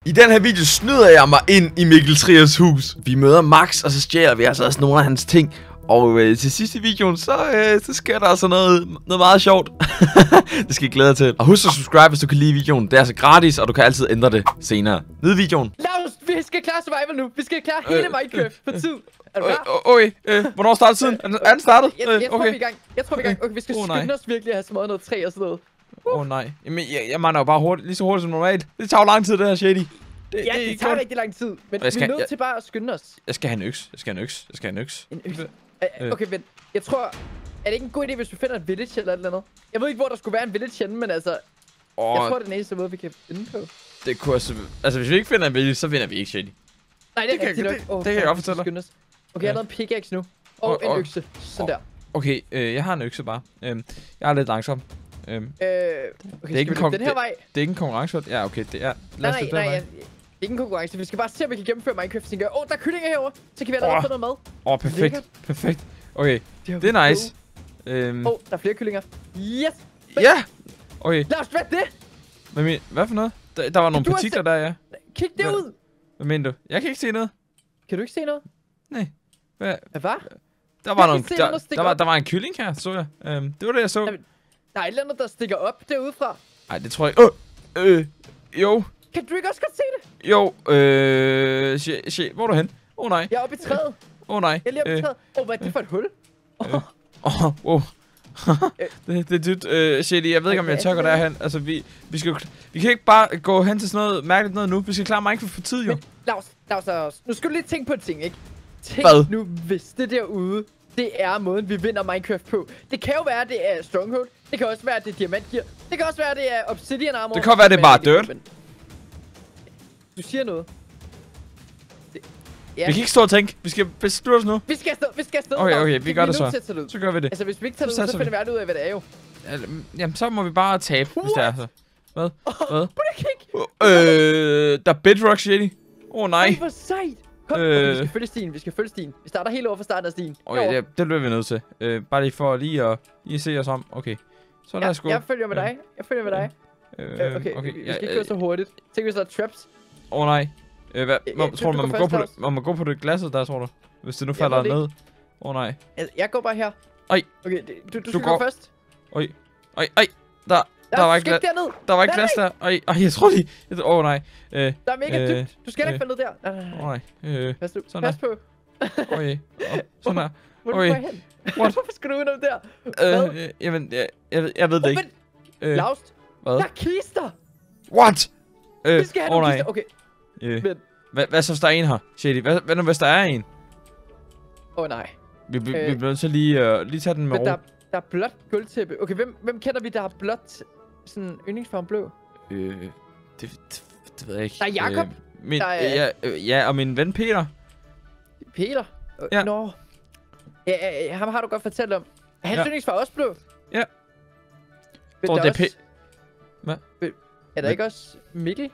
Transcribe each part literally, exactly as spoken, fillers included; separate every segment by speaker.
Speaker 1: I den her video snyder jeg mig ind i Mikkel Triers hus. Vi møder Max, og så stjæler vi altså også nogle af hans ting. Og øh, til sidst i videoen, så, øh, så sker der altså noget, noget meget sjovt. Det skal I glæde jer til. Og husk at subscribe, hvis du kan lide videoen. Det er altså gratis, og du kan altid ændre det senere. Nyd videoen.
Speaker 2: Laus, vi skal klare survival nu. Vi skal klare hele
Speaker 1: Øh,
Speaker 2: Minecraft på tid. Er du
Speaker 1: Øh,
Speaker 2: klar?
Speaker 1: Okay, øh, hvornår starter tiden? Er den- Er den startet?
Speaker 2: Jeg, jeg,
Speaker 1: Øh,
Speaker 2: jeg tror,
Speaker 1: okay.
Speaker 2: vi er i gang. Jeg tror, vi er i gang. Okay, vi skal
Speaker 1: Åh, nej.
Speaker 2: skynde os virkelig at have smadret noget træ og sådan noget.
Speaker 1: Åh oh, nej. Jamen, jeg, jeg mangler jo bare hurtigt, lige så hurtigt som normalt. Det tager jo lang tid, det her, Shady. Det,
Speaker 2: Ja, det
Speaker 1: er
Speaker 2: tager
Speaker 1: godt.
Speaker 2: rigtig lang tid. Men
Speaker 1: Jeg skal-
Speaker 2: vi er nødt
Speaker 1: jeg-
Speaker 2: til bare at skynde os.
Speaker 1: Jeg skal have en øks. Jeg skal have en øks. Jeg skal have en øks.
Speaker 2: En øks.
Speaker 1: Øh.
Speaker 2: Okay, vent. Jeg tror... Er det ikke en god idé, hvis vi finder et village eller et eller andet? Jeg ved ikke, hvor der skulle være en village henne, men altså...
Speaker 1: Åh,
Speaker 2: Jeg tror, det er den eneste måde, vi kan finde på.
Speaker 1: det kunne altså... Altså, hvis vi ikke finder en village, så vinder vi ikke, Shady.
Speaker 2: Nej, det er
Speaker 1: Det kan-
Speaker 2: rigtigt
Speaker 1: det-
Speaker 2: nok. Åh,
Speaker 1: det kan jeg
Speaker 2: fuck,
Speaker 1: godt
Speaker 2: vi skal
Speaker 1: fortælle dig.
Speaker 2: skynde os. Okay, jeg har
Speaker 1: Ja.
Speaker 2: lavet en pickaxe nu. Og
Speaker 1: Og-
Speaker 2: en
Speaker 1: og-
Speaker 2: økse. Sådan
Speaker 1: og-
Speaker 2: der.
Speaker 1: Okay, øh, jeg har en økse bare. Øhm, jeg er lidt langsom. Øhm,
Speaker 2: Øh, okay,
Speaker 1: ikke
Speaker 2: skal vi
Speaker 1: en
Speaker 2: løbe
Speaker 1: kon-
Speaker 2: den her
Speaker 1: det-
Speaker 2: vej?
Speaker 1: det er ikke en konkurrence. Ja, okay, det er...
Speaker 2: Nej,
Speaker 1: os
Speaker 2: nej,
Speaker 1: løbe
Speaker 2: nej,
Speaker 1: den
Speaker 2: ja,
Speaker 1: vej.
Speaker 2: det er ikke en konkurrence. Vi skal bare se, om vi kan gennemføre Minecraft. Åh, oh, der er kyllinger herovre. Så kan vi allerede
Speaker 1: Åh.
Speaker 2: få noget mad.
Speaker 1: Åh, oh, perfekt.
Speaker 2: Lækkert.
Speaker 1: Perfekt. Okay,
Speaker 2: Det
Speaker 1: det er nice. Øhm,
Speaker 2: Åh, oh, der er flere kyllinger. Yes!
Speaker 1: ja! Okay,
Speaker 2: Lad os, hvad er det?
Speaker 1: hvad, men, hvad for noget? Der, der var nogle
Speaker 2: Du har
Speaker 1: partikler
Speaker 2: se-
Speaker 1: der, ja.
Speaker 2: Kig
Speaker 1: Hvad?
Speaker 2: derud!
Speaker 1: Hvad mener du? Jeg kan ikke se noget.
Speaker 2: Kan du ikke se noget?
Speaker 1: Nej. Hvad?
Speaker 2: Hvad var?
Speaker 1: Der var,
Speaker 2: Jeg
Speaker 1: nogle,
Speaker 2: kan se
Speaker 1: der,
Speaker 2: noget, der
Speaker 1: der,
Speaker 2: stikker
Speaker 1: var,
Speaker 2: op.
Speaker 1: der var en kylling her, så jeg. Øhm, det var det, jeg så.
Speaker 2: Jamen, der er et eller andet, der stikker op derudefra.
Speaker 1: Nej, det tror jeg ikke. Øh, øh, jo,
Speaker 2: Kan du ikke også godt se det?
Speaker 1: jo, øh, shit, shit, hvor er du hen? Åh oh, nej,
Speaker 2: Jeg er oppe i træet.
Speaker 1: åh oh, nej.
Speaker 2: Jeg er lige oppe i
Speaker 1: Øh,
Speaker 2: træet. Åh, oh, hvad er det for et hul?
Speaker 1: Åh, oh, wow. det, det er dybt. Øh, Shady, jeg ved ikke, om jeg tør gå derhen. Altså, vi, vi, skal, vi kan ikke bare gå hen til sådan noget mærkeligt noget nu. Vi skal klare Minecraft for tid, jo.
Speaker 2: Men, Lars, Lars, Lars, nu skal du lige tænke på en ting, ikke? Tænk
Speaker 1: Hvad?
Speaker 2: nu, hvis det derude, det er måden, vi vinder Minecraft på. Det kan jo være, at det er Stronghold. Det kan også være, at det er Diamantgear. Det kan også være, at det er Obsidian Armor.
Speaker 1: Det kan være, det er
Speaker 2: Men
Speaker 1: bare
Speaker 2: det-
Speaker 1: dirt.
Speaker 2: men- Du siger noget. Det, ja.
Speaker 1: Vi kan ikke stå og tænke. Vi skal beslutte os nu.
Speaker 2: Vi skal afsted, vi skal afsted.
Speaker 1: Okay,
Speaker 2: Lars.
Speaker 1: okay, vi gør det
Speaker 2: er nødt
Speaker 1: så.
Speaker 2: til at tage det ud.
Speaker 1: Så gør vi det.
Speaker 2: Altså, hvis vi ikke tager
Speaker 1: Så
Speaker 2: det ud, så
Speaker 1: satser
Speaker 2: finder vi aldrig ud af, hvad det er jo.
Speaker 1: Altså, Jamen, så må vi bare tabe, hvis det er så. Hvad? Hvad?
Speaker 2: Prøv at kigge.
Speaker 1: Øh, der er bedrock, Shady. Åh oh, nej.
Speaker 2: Ej, hvor sejt. Kom, okay, vi
Speaker 1: Øh.
Speaker 2: skal følge stien, vi skal følge stien. Vi starter helt over fra starten af stien.
Speaker 1: Okay,
Speaker 2: Herovre.
Speaker 1: ja, det bliver vi nødt til. Øh, bare lige for lige at, lige at se os om. Okay. Så lad os gå.
Speaker 2: Ja, jeg følger med dig. Jeg følger med dig.
Speaker 1: Øh,
Speaker 2: Øh, okay,
Speaker 1: okay.
Speaker 2: vi
Speaker 1: Ja,
Speaker 2: skal ikke
Speaker 1: øh,
Speaker 2: gå så hurtigt. Tænk, hvis der er traps.
Speaker 1: Åh oh, nej. Øh, hvad?
Speaker 2: Øh,
Speaker 1: Må,
Speaker 2: øh,
Speaker 1: tror
Speaker 2: du
Speaker 1: du, man
Speaker 2: går
Speaker 1: må, gå
Speaker 2: først,
Speaker 1: på det,
Speaker 2: Claus.
Speaker 1: man må gå på det glasset der, tror du? Hvis det nu
Speaker 2: Jeg
Speaker 1: falder
Speaker 2: ved det
Speaker 1: ned. Åh oh, nej.
Speaker 2: Altså, jeg går bare her.
Speaker 1: Ej.
Speaker 2: Okay, det, du, du,
Speaker 1: Du
Speaker 2: skal
Speaker 1: går-
Speaker 2: gå først.
Speaker 1: Oj. Ej, ej. Der, der
Speaker 2: Ja,
Speaker 1: var
Speaker 2: du
Speaker 1: ikke
Speaker 2: skal
Speaker 1: glas.
Speaker 2: ikke derned.
Speaker 1: Der var ikke
Speaker 2: Nej,
Speaker 1: glas der. Ej, ej, jeg tror lige. Åh oh, nej. Øh,
Speaker 2: Der er mega
Speaker 1: Øh,
Speaker 2: dybt. Du skal heller
Speaker 1: øh.
Speaker 2: ikke falde ned der. Nej, nej,
Speaker 1: åh oh,
Speaker 2: nej.
Speaker 1: nej. Øh,
Speaker 2: Pas, du.
Speaker 1: sådan
Speaker 2: Pas på.
Speaker 1: okay. Oh, sådan der.
Speaker 2: Hvor er du
Speaker 1: Oj.
Speaker 2: på vej hen?
Speaker 1: What?
Speaker 2: Hvorfor skal du udenom der? Hvad?
Speaker 1: Øh, øh, jamen, jeg, jeg, ved, jeg ved det
Speaker 2: Åh,
Speaker 1: ikke.
Speaker 2: vent.
Speaker 1: Øh,
Speaker 2: Laust.
Speaker 1: hvad?
Speaker 2: Der er kister.
Speaker 1: What? Øh,
Speaker 2: Vi skal have
Speaker 1: åh
Speaker 2: nogle
Speaker 1: nej.
Speaker 2: kister. Okay,
Speaker 1: Øh,
Speaker 2: vent.
Speaker 1: hvad, hvad så, hvis der er en her, Shady? Hvad, hvad nu, hvis der er en?
Speaker 2: Åh oh, nej.
Speaker 1: Vi, vi,
Speaker 2: Øh.
Speaker 1: vi bliver nødt til lige, uh, lige tage den med
Speaker 2: Men
Speaker 1: ro.
Speaker 2: der, der er blåt gulvtæppe. Okay, hvem, hvem kender vi, der har blåt sådan yndlingsfarven blå?
Speaker 1: Øh, det, det, det ved jeg ikke.
Speaker 2: Der er Jakob.
Speaker 1: Øh, min,
Speaker 2: Der er-
Speaker 1: ja, øh, ja, og min ven Peter.
Speaker 2: Peter? Øh,
Speaker 1: Ja.
Speaker 2: Nå. Ja, ja, ja, ham har du godt fortalt om. Er hans
Speaker 1: Ja.
Speaker 2: yndlingsfarve også blå?
Speaker 1: Ja.
Speaker 2: Men
Speaker 1: Tror,
Speaker 2: der
Speaker 1: det er
Speaker 2: også...
Speaker 1: Pe- Hvad?
Speaker 2: Er der
Speaker 1: Hvad?
Speaker 2: ikke også Mikkel?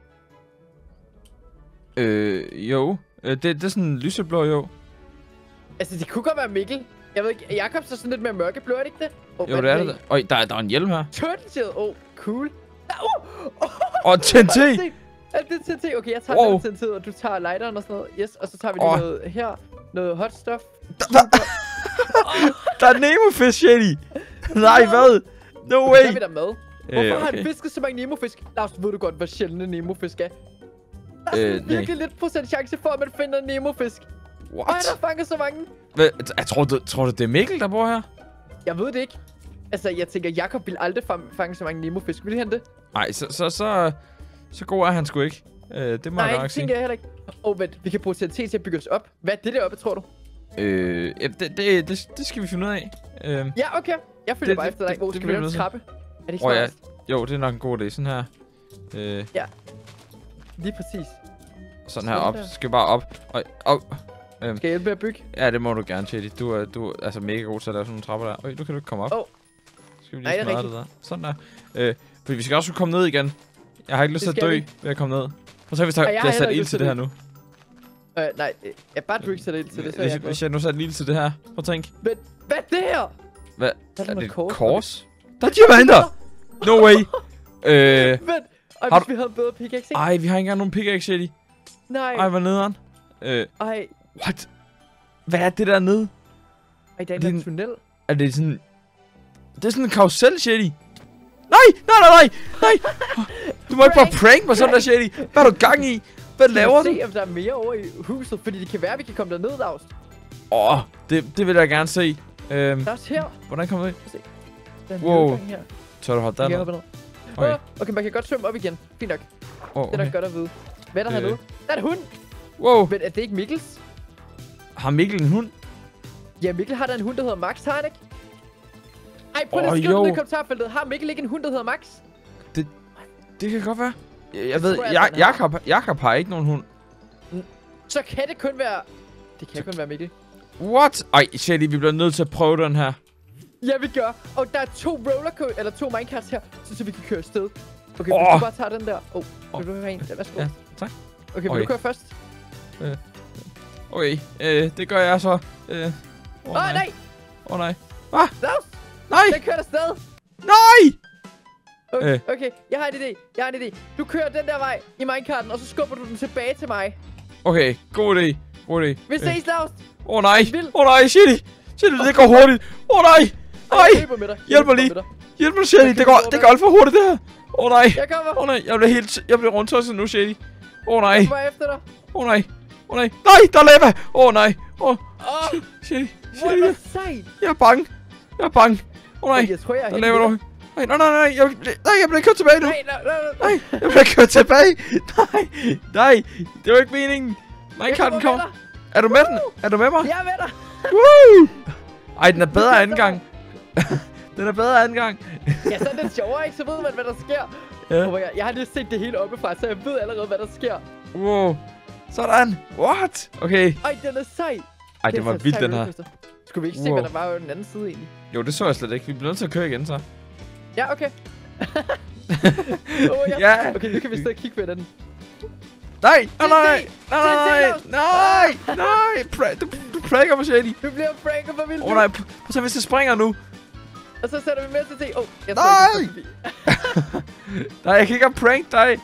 Speaker 1: Øh, jo. Øh, det, det er sådan lyseblå, jo.
Speaker 2: Altså, det kunne godt være Mikkel. Jeg ved ikke, Jakob så sådan lidt mere mørkeblå, er det ikke det? Oh,
Speaker 1: Jo, det er det. da. Øj, der, der er en hjelm her.
Speaker 2: Turtle Shield. Oh, cool. Ah, uh, oh,
Speaker 1: Og T N T!
Speaker 2: Er det T N T? Okay, jeg tager
Speaker 1: Wow.
Speaker 2: wow. T N T, og du tager lighteren og sådan noget. Yes, og så tager vi lige
Speaker 1: Åh.
Speaker 2: noget her. Noget hot stuff.
Speaker 1: Der er Nemo-fisk, Shady! Nej, hvad? No
Speaker 2: Så
Speaker 1: way!
Speaker 2: er vi der med. Hvorfor
Speaker 1: Øh,
Speaker 2: har han
Speaker 1: okay.
Speaker 2: fisket så mange Nemo-fisk? Lars, ved du godt, hvor sjældent en Nemo-fisk er? Der er
Speaker 1: Øh,
Speaker 2: sådan
Speaker 1: nej.
Speaker 2: virkelig lidt procent chance for, at man finder en Nemo-fisk. Og han
Speaker 1: What?
Speaker 2: har fanget så mange.
Speaker 1: Hvad? Jeg tror, du, tror du, det er Mikkel, der bor her?
Speaker 2: Jeg ved det ikke. Altså, jeg tænker, Jakob vil aldrig fam- fange så mange Nemo-fisk. Vil han det?
Speaker 1: Nej, så, så, så, så god er han sgu ikke. Øh, det må jeg
Speaker 2: Nej,
Speaker 1: nok
Speaker 2: det
Speaker 1: sige.
Speaker 2: tænker jeg heller ikke. Åh, oh, vent. Vi kan bruge T N T til at bygge os op. Hvad er det deroppe, tror du?
Speaker 1: Øh, ja, det, det, det, det skal vi finde ud af. Øh,
Speaker 2: Ja, okay. Jeg følger
Speaker 1: Det-
Speaker 2: bare
Speaker 1: det-
Speaker 2: efter dig.
Speaker 1: det-
Speaker 2: Hvor
Speaker 1: det
Speaker 2: skal vi
Speaker 1: bliver
Speaker 2: lave en
Speaker 1: nødt til.
Speaker 2: trappe? Er det ikke
Speaker 1: Åh, ja.
Speaker 2: smart?
Speaker 1: jo, det er nok en god idé. Sådan her. Øh,
Speaker 2: Lige præcis.
Speaker 1: sådan her
Speaker 2: Sådan
Speaker 1: op.
Speaker 2: der.
Speaker 1: Skal bare op. Og, op.
Speaker 2: Skal jeg hjælpe med at bygge?
Speaker 1: Ja, det må du gerne, Shady. Du er, du er altså mega god til at lave sådan nogle trapper der. Øj, nu kan du ikke komme op.
Speaker 2: Åh.
Speaker 1: Skal vi
Speaker 2: Nej,
Speaker 1: lige
Speaker 2: det er
Speaker 1: smadre det der. Sådan der. Øh, fordi vi skal også kunne komme ned igen. Jeg har ikke lyst til
Speaker 2: Det
Speaker 1: at
Speaker 2: skal
Speaker 1: dø
Speaker 2: vi.
Speaker 1: ved at komme ned. Prøv at se, hvis der
Speaker 2: Ej, jeg har
Speaker 1: bliver
Speaker 2: heller
Speaker 1: sat
Speaker 2: ikke
Speaker 1: ild
Speaker 2: lyst
Speaker 1: til
Speaker 2: til
Speaker 1: det her nu.
Speaker 2: Øh, nej. øh, Jeg bare du ikke sætter ind til det, så er
Speaker 1: Hvis,
Speaker 2: jeg
Speaker 1: hvis
Speaker 2: glad.
Speaker 1: jeg nu satte ild til det her. Prøv at tænk.
Speaker 2: Men hvad er det her?
Speaker 1: Hvad?
Speaker 2: Der er
Speaker 1: Er det
Speaker 2: noget
Speaker 1: et
Speaker 2: kors.
Speaker 1: kors? Der er diamanter! No way! Øh,
Speaker 2: Vent. Ej,
Speaker 1: Har
Speaker 2: hvis
Speaker 1: du...
Speaker 2: vi havde en bedre pickaxe, ikke?
Speaker 1: Ej, vi har ikke engang nogen pickaxe, Shady.
Speaker 2: Nej.
Speaker 1: Ej, hvor nederen. Øh,
Speaker 2: Ej.
Speaker 1: what? Hvad er det der nede?
Speaker 2: Ej, der er
Speaker 1: Det er
Speaker 2: en
Speaker 1: en-
Speaker 2: tunnel.
Speaker 1: Er det sådan... Det er sådan en karusel, Shady. Nej, nej, nej, nej, nej. Du må ikke bare prank mig sådan der, Shady. Hvad har du gang i? Hvad laver du?
Speaker 2: Se, om der er mere over i huset, fordi det kan være, at vi kan komme derned, Laust.
Speaker 1: Åh, oh, det, det vil jeg gerne se. Øhm,
Speaker 2: Der er også her.
Speaker 1: hvordan kommer vi?
Speaker 2: Der er en
Speaker 1: Wow.
Speaker 2: nedgang her.
Speaker 1: Tør du hoppe
Speaker 2: Vi kan
Speaker 1: derned?
Speaker 2: hoppe ned.
Speaker 1: Okay.
Speaker 2: Åh, okay, man kan godt svømme op igen. Fint nok.
Speaker 1: Oh,
Speaker 2: Det er nok
Speaker 1: okay.
Speaker 2: godt at vide. Hvad er der
Speaker 1: Øh.
Speaker 2: hernede? Der er en hund.
Speaker 1: Wow,
Speaker 2: Men er det ikke Mikkels?
Speaker 1: har Mikkel en hund?
Speaker 2: Ja, Mikkel har da en hund, der hedder Max, har han ikke? Ej, prøv lige
Speaker 1: Åh,
Speaker 2: at skrive
Speaker 1: jo.
Speaker 2: ned i kommentarfeltet. Har Mikkel ikke en hund, der hedder Max?
Speaker 1: Det kan godt være. Jeg, jeg ved,
Speaker 2: tror jeg,
Speaker 1: jeg,
Speaker 2: den har.
Speaker 1: Jakob, Jakob har ikke nogen hund.
Speaker 2: Så kan det kun være... Det kan kun være Mikkel.
Speaker 1: What? Ej, Shady, vi bliver nødt til at prøve den her.
Speaker 2: Ja, vi gør. Og der er to rollercoaster, eller to minecarts her, så, så vi kan køre afsted. Okay,
Speaker 1: Åh.
Speaker 2: hvis du bare tager den der. Åh, oh, vil du have en? Ja, værsgo.
Speaker 1: Ja, tak.
Speaker 2: Okay, vil
Speaker 1: Okay.
Speaker 2: du køre først?
Speaker 1: Okay, øh, det gør jeg så. Øh, Åh
Speaker 2: Åh, oh, nej!
Speaker 1: Åh oh, nej.
Speaker 2: Laus!
Speaker 1: Nej!
Speaker 2: Den kører afsted!
Speaker 1: Nej!
Speaker 2: Okay,
Speaker 1: Øh.
Speaker 2: okay, jeg har en idé. Jeg har en idé. Du kører den der vej i minecarten, og så skubber du den tilbage til mig.
Speaker 1: Okay, god idé. God idé.
Speaker 2: Vi ses, Laus!
Speaker 1: Åh oh, nej.
Speaker 2: Vild.
Speaker 1: Åh oh, nej, Shady. Shady, det går hurtigt. Åh oh, nej.
Speaker 2: Ej,
Speaker 1: Nej.
Speaker 2: jeg løber med dig. Jeg
Speaker 1: Hjælp mig
Speaker 2: løber
Speaker 1: lige.
Speaker 2: med dig.
Speaker 1: Hjælp mig, Shady.
Speaker 2: Jeg
Speaker 1: Det
Speaker 2: kan
Speaker 1: går,
Speaker 2: ikke
Speaker 1: det
Speaker 2: gå
Speaker 1: går alt for hurtigt, det her. Åh oh, nej.
Speaker 2: Jeg kommer.
Speaker 1: Åh oh, nej, jeg bliver helt... Jeg bliver rundt nu, Shady. Åh oh, nej.
Speaker 2: Jeg kommer efter dig.
Speaker 1: Åh oh, nej. Åh oh, nej. Nej, der er lava. Åh oh, nej. Åh, oh,
Speaker 2: Åh,
Speaker 1: Shady.
Speaker 2: hvor
Speaker 1: Shady.
Speaker 2: er det sejt.
Speaker 1: Jeg er bange. Jeg er bange. Åh oh, nej.
Speaker 2: Jeg tror, jeg er
Speaker 1: Der
Speaker 2: helt
Speaker 1: laver du.
Speaker 2: ved.
Speaker 1: Nej, nej, nej, nej. Jeg, nej, jeg bliver kørt tilbage nu.
Speaker 2: Nej, nej, nej, nej.
Speaker 1: Nej, jeg bliver kørt tilbage. Nej, nej. Det var ikke meningen. Minecarten
Speaker 2: kommer med
Speaker 1: kommer. Er du med den? Er du med mig?
Speaker 2: Jeg er med dig.
Speaker 1: Woo! Ej, den er bedre anden gang. Den er bedre anden gang.
Speaker 2: Ja, så er det sjovere, ikke? Så ved man, hvad der sker.
Speaker 1: Ja.
Speaker 2: Oh my God. Jeg har lige set det hele oppefra, så jeg ved allerede, hvad der sker.
Speaker 1: Wow. Sådan. What? Okay.
Speaker 2: Ej, den er sej.
Speaker 1: Ej, det var
Speaker 2: er så
Speaker 1: vildt,
Speaker 2: sej
Speaker 1: den her.
Speaker 2: rollercoaster. Skulle vi ikke se,
Speaker 1: Wow.
Speaker 2: hvad der var på den anden side egentlig?
Speaker 1: Jo, det så jeg slet ikke. Vi bliver nødt til at køre igen, så.
Speaker 2: Ja, okay. oh, ja.
Speaker 1: Ja.
Speaker 2: Okay, nu kan vi sidde og kigge på den.
Speaker 1: Nej, nej, nej,
Speaker 2: Se,
Speaker 1: nej,
Speaker 2: se,
Speaker 1: nej, nej, nej. Pra- du, du pranker mig, Shady.
Speaker 2: Du bliver pranket for vildt.
Speaker 1: Åh oh, nej, prøv at se, hvis det springer nu.
Speaker 2: Og så sætter vi med til te. Åh, oh, jeg
Speaker 1: Nej!
Speaker 2: tror ikke, jeg forbi.
Speaker 1: Nej, jeg kan ikke have prank dig.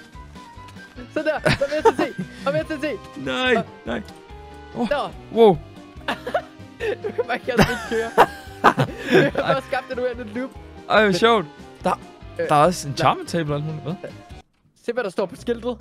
Speaker 2: Så der, så med til te. Og med til te.
Speaker 1: Nej, nej.
Speaker 2: Nå,
Speaker 1: Wow.
Speaker 2: du kan bare ikke ikke køre. Vi har bare skabt et uendeligt loop.
Speaker 1: Ej, hvor sjovt. Der,
Speaker 2: Øh,
Speaker 1: der er også en charme table og alt muligt. Hvad?
Speaker 2: Se, hvad der står på skiltet.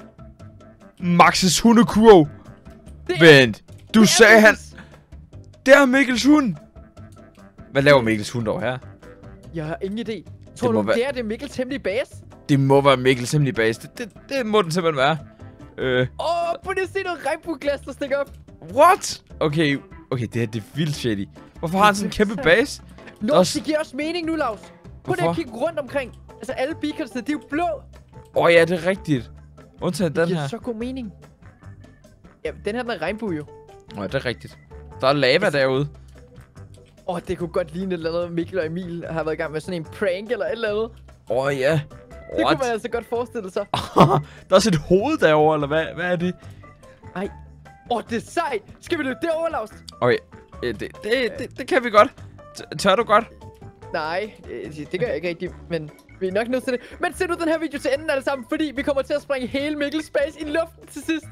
Speaker 1: Maxes hundekurv.
Speaker 2: Det er-
Speaker 1: Vent. Du
Speaker 2: det er
Speaker 1: sagde han...
Speaker 2: Mikkels.
Speaker 1: Det er Mikkels hund. Hvad laver Mikkels hund dog her?
Speaker 2: Jeg har ingen idé. Tror
Speaker 1: må
Speaker 2: du,
Speaker 1: være-
Speaker 2: det er det Mikkels hemmelige base?
Speaker 1: Det må være Mikkels hemmelige base. Det, det, det må den simpelthen være. Øh,
Speaker 2: Åh, oh, prøv lige at se noget regnbueglas, der stikker op.
Speaker 1: what? Okay, okay, det her det er vildt shady. Hvorfor har han sådan en kæmpe base?
Speaker 2: Nå,
Speaker 1: Også-
Speaker 2: det giver også mening nu, Laus. Prøv lige
Speaker 1: Hvorfor?
Speaker 2: at kigge rundt omkring. Altså, alle beaconsene, de er jo blå.
Speaker 1: Åh oh, ja, det er rigtigt. Undtagen
Speaker 2: Det
Speaker 1: den
Speaker 2: giver
Speaker 1: her.
Speaker 2: så god mening. Ja, den her, den er regnbue jo.
Speaker 1: Åh, oh, det er rigtigt. Der er lava derude.
Speaker 2: Åh, oh, det kunne godt ligne et eller andet. Mikkel og Emil har været i gang med sådan en prank eller et eller andet.
Speaker 1: Åh oh, ja.
Speaker 2: Det
Speaker 1: What?
Speaker 2: kunne man altså godt forestille sig.
Speaker 1: der er også et hoved derovre, eller hvad, hvad er det?
Speaker 2: Ej. Åh, oh, det er sejt. Skal vi løbe derover, Laus?
Speaker 1: Okay, øh, det, det, det, det kan vi godt. T- Tør du godt?
Speaker 2: Nej, øh, det gør jeg ikke rigtigt, men vi er nok nødt til det. Men se nu den her video til enden alle sammen, fordi vi kommer til at springe hele Mikkels base i luften til sidst.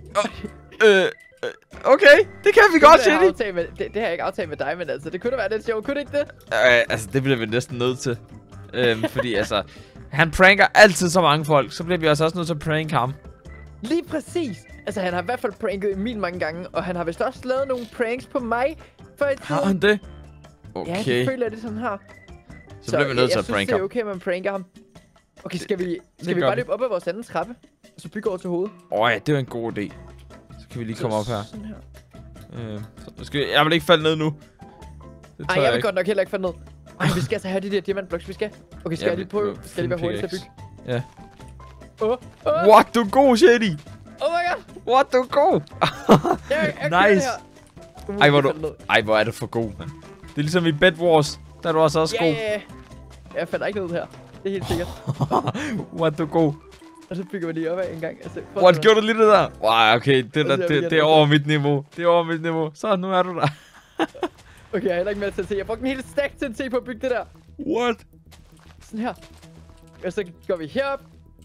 Speaker 1: Øh, øh, okay, det kan vi godt,
Speaker 2: det, har jeg
Speaker 1: Shady.
Speaker 2: aftalt med, det, det har jeg ikke aftalt med dig, men altså, det kunne da være lidt sjovt, kunne det ikke det?
Speaker 1: Øh, altså, det bliver vi næsten nødt til. Øhm, fordi altså, han pranker altid så mange folk, så bliver vi altså også nødt til at prank ham.
Speaker 2: Lige præcis. Altså, han har i hvert fald pranket Emil mange gange, og han har vist også lavet nogle pranks på mig før i tiden.
Speaker 1: Har han det?
Speaker 2: Ja, det
Speaker 1: Okay,
Speaker 2: føler jeg det sådan her.
Speaker 1: så bliver vi nødt til
Speaker 2: jeg
Speaker 1: at
Speaker 2: synes,
Speaker 1: prank
Speaker 2: det er
Speaker 1: ham.
Speaker 2: okay, at man pranker ham. Okay, skal vi, skal vi
Speaker 1: gør
Speaker 2: bare
Speaker 1: vi.
Speaker 2: løbe op ad vores anden trappe, og så bygge over til hovedet?
Speaker 1: Åh oh, ja, det var en god idé. Så kan vi lige komme op her.
Speaker 2: Sådan her.
Speaker 1: Øh, så nu skal vi, jeg vil ikke falde ned nu. Det
Speaker 2: Ej,
Speaker 1: tør
Speaker 2: jeg vil
Speaker 1: ikke.
Speaker 2: godt nok heller ikke falde ned. Ej, vi skal altså have de der diamantblocks, vi skal. Okay, skal
Speaker 1: Ja,
Speaker 2: jeg lige
Speaker 1: vi-
Speaker 2: på?
Speaker 1: vi-
Speaker 2: Skal lige være hurtigt til at bygge?
Speaker 1: Ja.
Speaker 2: Åh, åh,
Speaker 1: What, du er god, Shady.
Speaker 2: oh my god.
Speaker 1: What, du er god.
Speaker 2: Jeg, jeg kører
Speaker 1: Nice.
Speaker 2: det her. Uh,
Speaker 1: Ej, hvor
Speaker 2: jeg
Speaker 1: du...
Speaker 2: faldt ned.
Speaker 1: Ej, hvor er du for god, mand. Det er ligesom i Bed Wars. Der er du også også
Speaker 2: Ja,
Speaker 1: god.
Speaker 2: ja, ja. Jeg falder ikke ned her. Det er helt sikkert.
Speaker 1: What, du er god.
Speaker 2: Og så bygger vi lige op af en gang. Altså, prøv
Speaker 1: What,
Speaker 2: at-
Speaker 1: gjorde du lige det der? Wow, okay, det, der,
Speaker 2: Altså, jeg vil
Speaker 1: det,
Speaker 2: gerne
Speaker 1: det er
Speaker 2: noget.
Speaker 1: over mit niveau. Det er over mit niveau. Så, nu er du der.
Speaker 2: Okay, jeg har heller ikke mere til at se. Jeg brugte en hel stack til at se på at bygge det der.
Speaker 1: What?
Speaker 2: Sådan her. Og så går vi herop.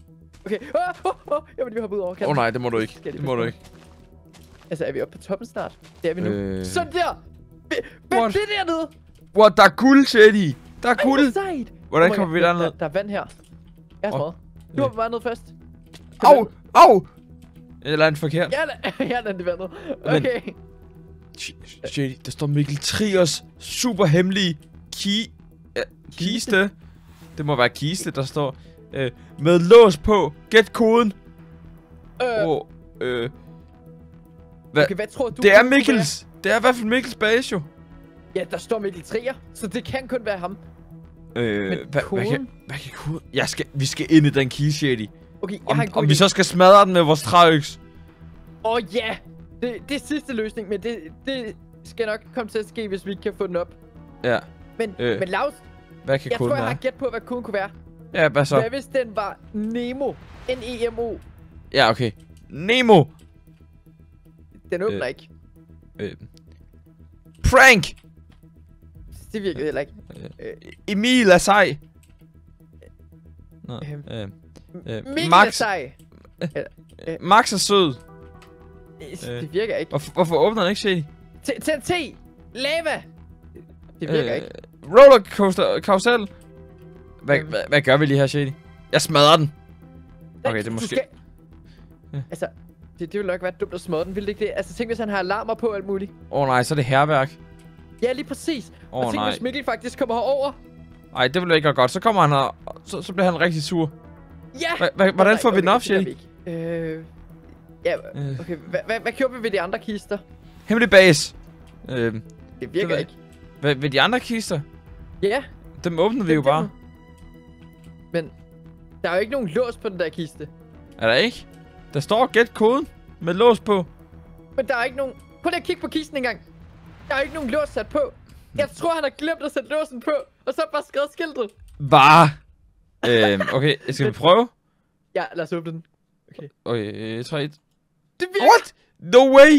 Speaker 2: Okay. Åh, åh, åh. Jeg må lige hoppe ud over
Speaker 1: Åh
Speaker 2: kanten.
Speaker 1: oh, nej, det må du ikke.
Speaker 2: Skal jeg
Speaker 1: Det
Speaker 2: lige
Speaker 1: må du
Speaker 2: passe
Speaker 1: ikke.
Speaker 2: Altså, er vi oppe på toppen snart? Det er vi nu.
Speaker 1: Øh...
Speaker 2: Sådan der! Hvad er
Speaker 1: What?
Speaker 2: det dernede?
Speaker 1: What, der er guld, Shady! Der er
Speaker 2: Ej, hvor
Speaker 1: guld!
Speaker 2: sejt!
Speaker 1: Hvordan
Speaker 2: Oh my
Speaker 1: kommer vi
Speaker 2: God,
Speaker 1: derned?
Speaker 2: Der, der er vand her. Jeg har
Speaker 1: Åh.
Speaker 2: smået. Du hopper bare ned først.
Speaker 1: Au! Au! Jeg lader den forkert.
Speaker 2: Jeg lader jeg lader det vandet.
Speaker 1: Men-
Speaker 2: Okay.
Speaker 1: Sh- Shady, der står Mikkel Triers super hemmelige ki... Ja, kiste. Det må være kiste, der står. Øh, med lås på. Gæt koden.
Speaker 2: Øh,
Speaker 1: Åh, øh... Hvad?
Speaker 2: okay, hvad tror du?
Speaker 1: Det er
Speaker 2: kunne være?
Speaker 1: Mikkels. Det er i hvert fald Mikkels base, jo.
Speaker 2: Ja, der står Mikkel Trier, så det kan kun være ham.
Speaker 1: Øh,
Speaker 2: Men
Speaker 1: hvad, hvad,
Speaker 2: koden?
Speaker 1: kan, hvad kan koden? Jeg skal, vi skal ind i den kiste, Shady.
Speaker 2: Okay, jeg
Speaker 1: Om,
Speaker 2: har en god
Speaker 1: om vi
Speaker 2: idé.
Speaker 1: så skal smadre den med vores træøks.
Speaker 2: Åh oh, ja! Det, det er sidste løsning, men det, det skal nok komme til at ske, hvis vi ikke kan få den op.
Speaker 1: Ja.
Speaker 2: Men,
Speaker 1: Øh,
Speaker 2: øh, men Laus,
Speaker 1: Hvad kan
Speaker 2: jeg
Speaker 1: koden
Speaker 2: tror, jeg
Speaker 1: være?
Speaker 2: har gæt på, hvad koden kunne være.
Speaker 1: Ja, hvad så?
Speaker 2: Hvad hvis den var Nemo? N E M O.
Speaker 1: Ja, okay. Nemo.
Speaker 2: Den åbner
Speaker 1: Øh.
Speaker 2: ikke.
Speaker 1: Øh. Prank.
Speaker 2: Det virkede heller ikke. Øh,
Speaker 1: Emil er sej. Nå,
Speaker 2: Øhm.
Speaker 1: øh, øh,
Speaker 2: Mikkel er
Speaker 1: Max,
Speaker 2: sej.
Speaker 1: Max er sød.
Speaker 2: Øh, Det virker ikke.
Speaker 1: Hvorfor, hvorfor åbner den ikke, Shady?
Speaker 2: T T T! Lava! Det virker ikke.
Speaker 1: Rollercoaster, karusel. Hvad,
Speaker 2: Øhm.
Speaker 1: hvad, hvad gør vi lige her, Shady? Jeg smadrer den. Okay, det er
Speaker 2: Du
Speaker 1: måske...
Speaker 2: Skal...
Speaker 1: Ja.
Speaker 2: Altså, det, det ville nok være dumt at smadre den, ville det ikke det? Altså, tænk hvis han har alarmer på og alt muligt.
Speaker 1: Åh oh, nej, så er det hærværk.
Speaker 2: Ja, lige præcis.
Speaker 1: Åh
Speaker 2: og
Speaker 1: oh,
Speaker 2: tænk
Speaker 1: nej.
Speaker 2: hvis Mikkel faktisk kommer herover.
Speaker 1: Ej, det vil ikke være godt. Så kommer han her, og så, så bliver han rigtig sur.
Speaker 2: Ja!
Speaker 1: Hva, hva, hvordan
Speaker 2: Nej,
Speaker 1: får vi den
Speaker 2: okay,
Speaker 1: op,
Speaker 2: det gør
Speaker 1: Shady?
Speaker 2: vi ikke. Øh... Ja,
Speaker 1: Øh.
Speaker 2: okay. Hvad hva, hva gjorde vi ved de andre kister?
Speaker 1: Hemmelig base. Øh,
Speaker 2: Det
Speaker 1: Det
Speaker 2: virker
Speaker 1: ved-
Speaker 2: ikke.
Speaker 1: hvad, ved de andre kister?
Speaker 2: Ja,
Speaker 1: Dem åbner vi jo
Speaker 2: det- det-
Speaker 1: bare.
Speaker 2: men der er jo ikke nogen lås på den der kiste.
Speaker 1: Er der ikke? Der står gæt koden med lås på.
Speaker 2: Men der er ikke nogen... Prøv lige at kigge på kisten engang. Der er ikke nogen lås sat på. Jeg tror, han har glemt at sætte låsen på. Og så bare skrevet skiltet.
Speaker 1: Bare. øhm, okay, skal vi prøve?
Speaker 2: Ja, lad os åbne den. Okay.
Speaker 1: Okay, tre, et.
Speaker 2: Det virker.
Speaker 1: What? No way!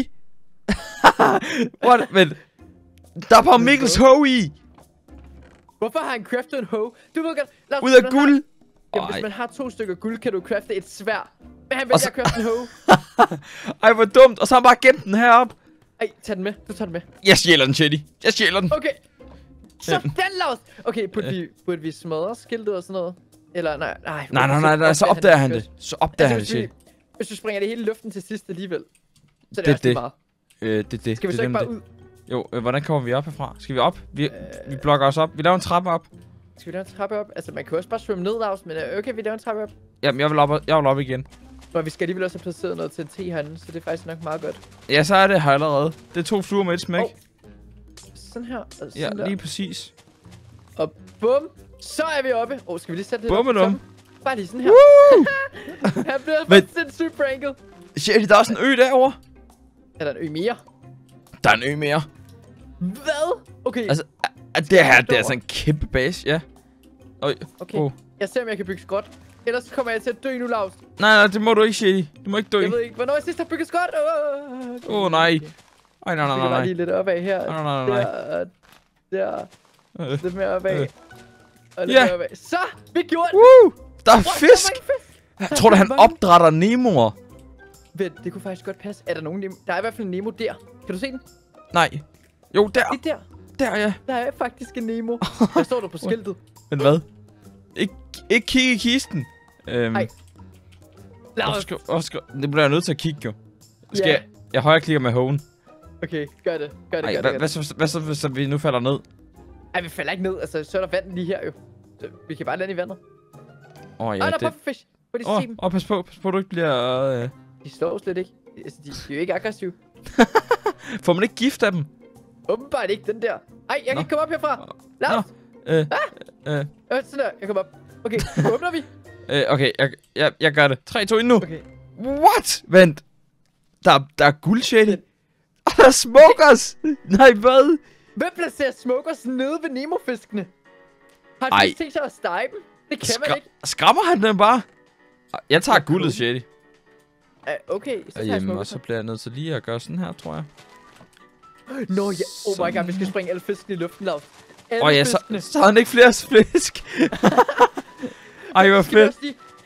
Speaker 1: What? Men, der er bare Mikkels hoe i.
Speaker 2: Hvorfor har han craftet en hoe? Du ved godt... Lad os,
Speaker 1: Ud af
Speaker 2: hvis man
Speaker 1: guld.
Speaker 2: Har, jamen,
Speaker 1: Ej.
Speaker 2: hvis man har to stykker guld, kan du crafte et sværd. Men han
Speaker 1: Og
Speaker 2: vælger
Speaker 1: så-
Speaker 2: at crafte en hoe.
Speaker 1: Ej, hvor dumt. Og så har han bare gemt den herop.
Speaker 2: Ej, tag den med. Du tager den med.
Speaker 1: Jeg stjæler den, Shady. Jeg stjæler den.
Speaker 2: Okay. Sådan, Laus. Okay, burde,
Speaker 1: Øh.
Speaker 2: vi, burde vi smadre skiltet og sådan noget? Eller nej, nej.
Speaker 1: Nej, nej, nej, nej. Så opdager han det. Så opdager han det,
Speaker 2: Altså,
Speaker 1: Shady.
Speaker 2: hvis, vi, hvis du springer det hele i luften til sidst alligevel, så er det,
Speaker 1: Det er
Speaker 2: også lige
Speaker 1: det.
Speaker 2: meget.
Speaker 1: Øh, det, det.
Speaker 2: Skal vi
Speaker 1: det,
Speaker 2: så ikke
Speaker 1: det,
Speaker 2: bare
Speaker 1: det.
Speaker 2: ud?
Speaker 1: Jo, øh, hvordan kommer vi op herfra? Skal vi op? Vi,
Speaker 2: Øh.
Speaker 1: vi blokker os op. Vi laver en trappe op.
Speaker 2: Skal vi lave en trappe op? Altså, man kan også bare svømme ned, Laus, men øh, okay, vi laver en trappe op.
Speaker 1: Jamen, jeg vil op, jeg vil op igen.
Speaker 2: Og vi skal alligevel også have placeret noget T N T herinde, så det er faktisk nok meget godt.
Speaker 1: Ja, så er det her allerede. Det er to fluer med et smæk.
Speaker 2: Hov. Sådan her, og sådan
Speaker 1: Ja,
Speaker 2: der.
Speaker 1: lige præcis.
Speaker 2: Og bum, så er vi oppe. Åh, oh, skal vi lige sætte det
Speaker 1: Bum
Speaker 2: op på
Speaker 1: og dum.
Speaker 2: toppen? Bare lige sådan her.
Speaker 1: Woo!
Speaker 2: Han bliver
Speaker 1: Men-
Speaker 2: for sindssygt pranket.
Speaker 1: Shady, der er også en ø derovre.
Speaker 2: Er der en ø mere?
Speaker 1: Der er en ø mere.
Speaker 2: Hvad? Okay,
Speaker 1: Altså, er- er det her, det er altså en kæmpe base, ja. Øj,
Speaker 2: okay.
Speaker 1: oh.
Speaker 2: Jeg ser, om jeg kan bygge skråt. Ellers kommer jeg til at dø nu, Laus.
Speaker 1: Nej, nej, det må du ikke, Shady. Du må ikke dø.
Speaker 2: Jeg ved ikke, hvornår jeg sidst har bygget skråt. Åh,
Speaker 1: Åh, oh, nej.
Speaker 2: Okay.
Speaker 1: Ej, nej, nej,
Speaker 2: Jeg
Speaker 1: nej,
Speaker 2: bygger bare
Speaker 1: nej.
Speaker 2: lige lidt opad her.
Speaker 1: Nej, nej, nej, nej.
Speaker 2: Der, der.
Speaker 1: Øh,
Speaker 2: Lidt mere opad.
Speaker 1: Øh.
Speaker 2: Og lidt
Speaker 1: Ja.
Speaker 2: mere opad. Så, vi gjorde det.
Speaker 1: Woo! Der er
Speaker 2: Wow,
Speaker 1: fisk!
Speaker 2: der var fisk.
Speaker 1: Jeg tror du, han
Speaker 2: mange-
Speaker 1: opdrætter Nemoer?
Speaker 2: Vent, det kunne faktisk godt passe. Er der nogen Nemo? Der er i hvert fald en Nemo der. Kan du se den?
Speaker 1: Nej. Jo, der.
Speaker 2: Det er der.
Speaker 1: Der, ja.
Speaker 2: Der er faktisk en Nemo. Hvad står der på skiltet?
Speaker 1: Men hvad? Ik ikke kigge i kisten. Øhm,
Speaker 2: Ej. Lad
Speaker 1: hvorfor
Speaker 2: os.
Speaker 1: skal, hvorfor skal, det bliver jeg nødt til at kigge, jo. Skal
Speaker 2: Ja.
Speaker 1: jeg, jeg højre klikker med hoven.
Speaker 2: Okay, gør det. Gør det,
Speaker 1: Ej,
Speaker 2: gør
Speaker 1: hvad,
Speaker 2: det.
Speaker 1: hvad,
Speaker 2: Gør det.
Speaker 1: så, hvad så, hvis vi nu falder ned?
Speaker 2: Ej, vi falder ikke ned. Altså, så er der vand lige her jo. Så vi kan bare lande i vandet.
Speaker 1: Åh, oh,
Speaker 2: Ja,
Speaker 1: ja,
Speaker 2: der er
Speaker 1: det...
Speaker 2: pufferfish. Prøv lige
Speaker 1: Åh,
Speaker 2: at se dem.
Speaker 1: oh, pas på, pas på, du ikke bliver... Øh...
Speaker 2: De slår slet ikke. Altså, de, de er jo ikke aggressive.
Speaker 1: Får man ikke gift af dem?
Speaker 2: Åbenbart ikke den der. Ej, jeg kan
Speaker 1: Nå.
Speaker 2: ikke komme op herfra. Lad os.
Speaker 1: Øh,
Speaker 2: Ah!
Speaker 1: øh,
Speaker 2: Øh, sådan der. Jeg kommer op. Okay, nu åbner vi.
Speaker 1: øh, okay, jeg, jeg, jeg gør det. tre, to, et nu.
Speaker 2: Okay.
Speaker 1: What? Vent. Der, der er guld, Shady. Og der er smokers. Nej, hvad?
Speaker 2: Hvem placerer smokers nede ved Nemo-fiskene? Har
Speaker 1: Ej.
Speaker 2: de tænkt sig at stege dem? Det kan man
Speaker 1: Skra
Speaker 2: ikke.
Speaker 1: skræmmer han den bare? Jeg tager
Speaker 2: Ja,
Speaker 1: guldet,
Speaker 2: cool.
Speaker 1: Shady.
Speaker 2: Uh, okay, så tager jeg
Speaker 1: Jamen, og
Speaker 2: smokers.
Speaker 1: så bliver jeg nødt til lige at gøre sådan her, tror jeg.
Speaker 2: Nå ja, oh my god, vi skal
Speaker 1: Sådan.
Speaker 2: springe alle fiskene i luften, Lav. Alle
Speaker 1: Åh oh, ja, så,
Speaker 2: fiskene.
Speaker 1: så har han ikke flere fisk. Ej, hvor
Speaker 2: Skal vi
Speaker 1: fedt.
Speaker 2: også lige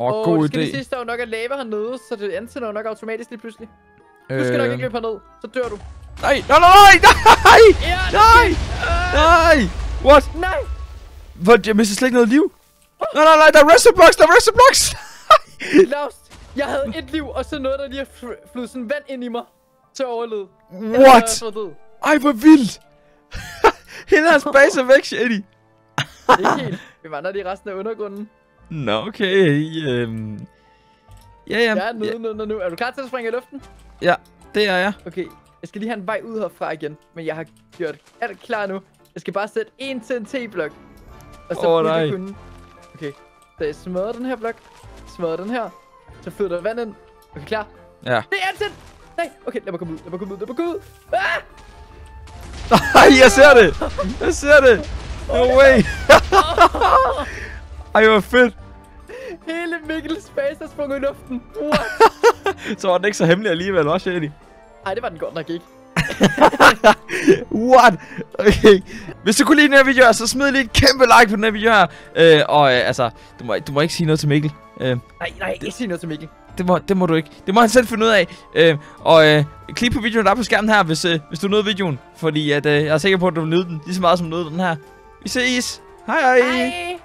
Speaker 1: Åh,
Speaker 2: Åh,
Speaker 1: god
Speaker 2: du skal
Speaker 1: idé.
Speaker 2: lige sige, der er jo nok af lava hernede, så det antænder jo nok automatisk lige pludselig. Du skal nok ikke løbe herned, så dør du.
Speaker 1: Nej, nej, nej, nej,
Speaker 2: Ja,
Speaker 1: nej, nej, what?
Speaker 2: Nej!
Speaker 1: Hvor, jeg mister slet ikke noget liv. Nej, nej, nej, der er rescue blocks, der er rescue blocks.
Speaker 2: Lost! Jeg havde et liv, og så noget, der lige har fl- flydet sådan vand ind i mig til at overleve.
Speaker 1: What? Ej, hvor vildt. Hele hans base er væk, Shady.
Speaker 2: Ikke helt. Vi vandrer lige resten af undergrunden.
Speaker 1: Nå, okay. Øhm. Ja, ja.
Speaker 2: Jeg er nede, nede, nede nu. Er du klar til at springe i luften?
Speaker 1: Ja, det er jeg.
Speaker 2: Okay, jeg skal lige have en vej ud herfra igen. Men jeg har gjort alt klar nu. Jeg skal bare sætte en T N T-blok. Og så
Speaker 1: Åh,
Speaker 2: burde
Speaker 1: nej.
Speaker 2: jeg kunne. Okay, så jeg smadrer den her blok. Smadrer den her. Så flyder der vand ind. Okay, klar.
Speaker 1: Ja.
Speaker 2: Det er antændt! Nej, okay, lad mig komme ud. Lad mig komme ud. Lad mig komme ud. Ah!
Speaker 1: Ej, jeg ser det. Jeg ser det. No way. Ej, hvor fedt.
Speaker 2: Hele Mikkels base er sprunget i luften. What?
Speaker 1: Så var den ikke så hemmelig alligevel, også, Shady.
Speaker 2: Ej, det var den godt nok ikke.
Speaker 1: What? Okay. Hvis du kunne lide den her video her, så smid lige et kæmpe like på den her video her. Øh, og øh, altså, du må, du må ikke sige noget til Mikkel. Øh,
Speaker 2: Nej, nej, ikke sige noget til Mikkel.
Speaker 1: det, må, det må du ikke. Det må han selv finde ud af. Øh, og øh, klik på videoen, der er på skærmen her, hvis, øh, hvis du nød videoen. Fordi at, øh, jeg er sikker på, at du vil nyde den lige så meget, som du nød den her. Vi ses. Hej hej.
Speaker 2: Hej.